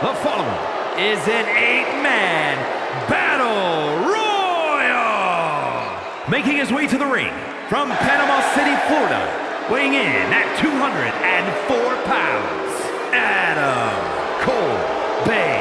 The following is an 8-man battle royal. Making his way to the ring from Panama City, Florida, weighing in at 204 pounds, Adam Cole Bay.